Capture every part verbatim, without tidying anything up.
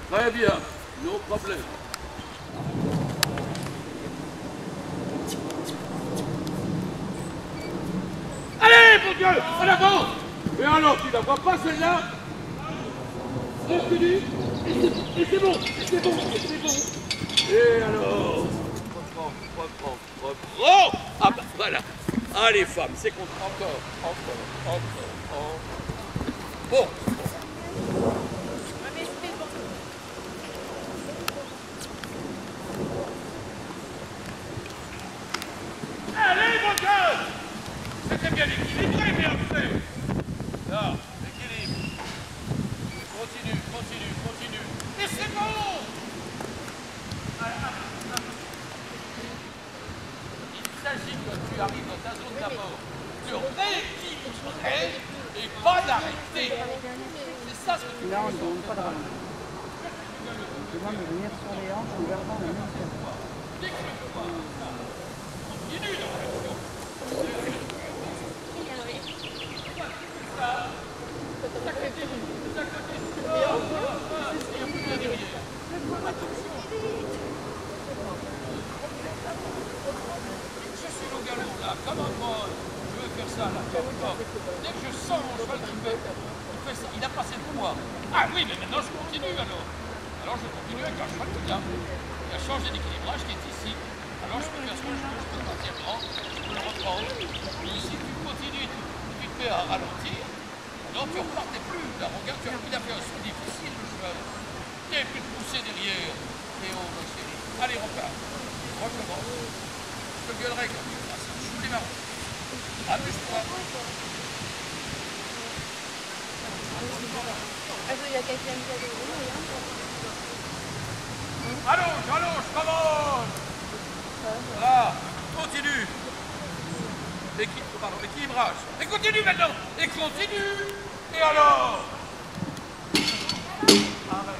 Très bien, no problème. Allez, mon Dieu, en avant. Et alors, tu la vois pas celle-là? Continue. Et c'est bon, et c'est bon, et c'est bon. Et alors? Reprends, reprends, reprends. Ah bah voilà. Ah les femmes, c'est contre. Encore, encore, encore, encore. Bon. Allez, mon Dieu! C'était bien équilibré, bien fait. Là, équilibre. Continue, continue, continue. Et c'est bon! Il s'agit que tu arrives dans ta zone d'abord de rééquilibrer et pas d'arrêter. C'est ça ce que tu Là, on ne demande pas de rallonge. On demande de venir sur les hanches en gardant la même chose. Dès que tu vois ça, continue dans l'action. Ça, ça continue, ça continue. Oh, oh, oh, il y a plus de derrière. Je suis au galop là, comme un mode. Je veux faire ça là, comme ça. Dès que je sens mon cheval qui fait, il fait ça, il a passé le poids. Ah oui, mais maintenant je continue alors. Alors je continue avec un cheval qui est là. Il a changé d'équilibrage qui est ici. Alors je peux faire ce que je veux, je peux partir grand, je peux le reprendre. Mais si tu continues, tu, tu te mets à ralentir, alors tu ne repartais plus. Là, regarde, tu as, il a fait un saut difficile le cheval. Il n'y avait plus de poussée derrière. Et oh ma chérie. Allez, repars. Recommence. Je te gueulerai quand tu feras ça. Je vous les marrons. Amuse-toi. Also il y a quelqu'un qui a des Allonge, allonge, commence. Voilà, continue. Équi... Pardon, équilibrage. Et continue maintenant. Et continue. Et alors? Arrête.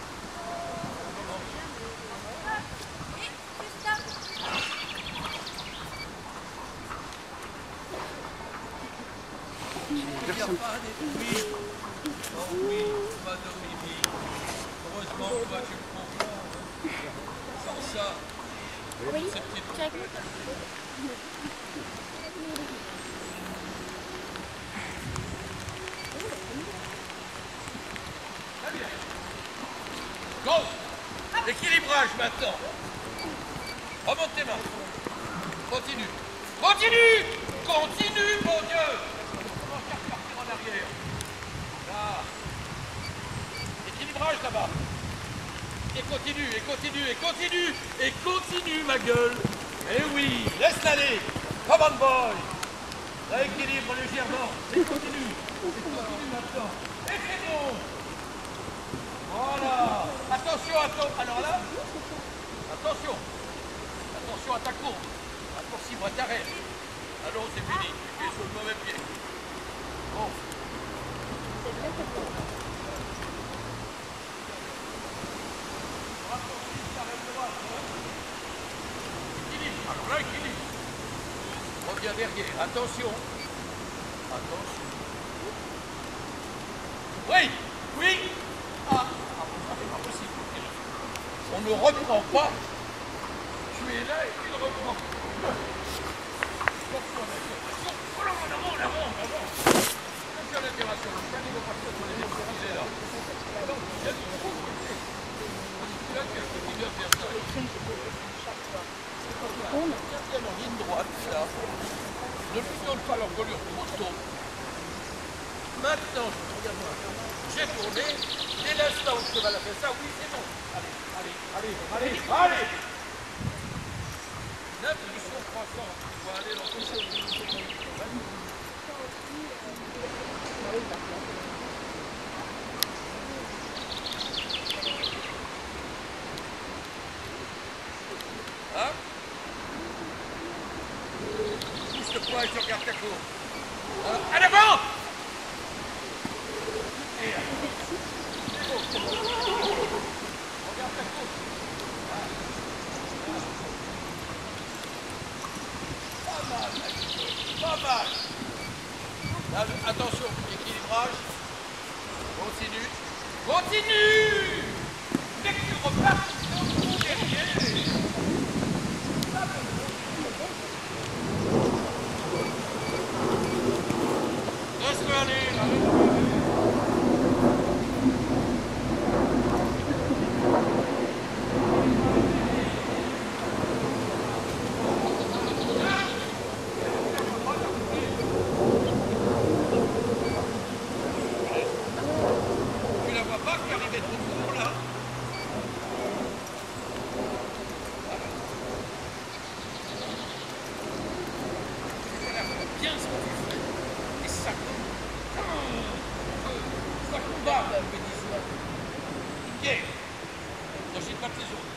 Il n'y a pas des bruits. Oh oui, madame Mimi. Heureusement que toi tu me comprends. Sans ça, Oui, ces petites... check. Très bien. Go. Équilibrage maintenant. Remonte tes mains. Continue. Continue. Continue, mon Dieu. Commence à repartir en arrière. Là. Équilibrage là-bas. Et continue, et continue, et continue, et continue, ma gueule. Eh oui, laisse-la aller. Come on, boy. Rééquilibre légèrement. Et continue. Et continue maintenant. Et c'est bon. Voilà. Attention à ton... Alors là, attention. Attention à ta courbe. Raccourcis-moi, t'arrêtes. Alors c'est fini. Tu es sur le mauvais pied. Bon. Équilibre. Alors là, équilibre. Reviens derrière. Attention. Attention. Oui. Oui. Ah. C'est pas possible. On ne reprend pas. Tu es là et tu le reprends. Oh là, en avant, en avant, en avant. Attention à l'intégration. Je ne vais pas faire sur les extrémités là. Donc, il y a du trou. Là, tu as continué à faire ça. Tiens bien en ligne droite, là. Ne lui donne pas l'encolure trop tôt. Maintenant, regarde-moi. J'ai tourné. Dès l'instant où le cheval a fait ça, oui, c'est bon. Allez, allez, allez, allez, allez. L'impulsion croissante. Tu vas aller dans le cheval. Hein? Pousse le poids et tu regardes ta courbe. Voilà. À l'avant! Et c'est bon, c'est bon. Regarde ta courbe. Ah. Ah. Pas mal, pas mal. Là, attention, équilibrage. Continue. Continue! Dès que tu repars, tu te retrouves derrière. Laisse-le aller, là, laisse-le aller. Tu la vois pas qui arrivait trop court, là? Bien ce que tu fais. Et ça, ça combat, un peu d'histoire. Ok. N'agite pas de tes autres.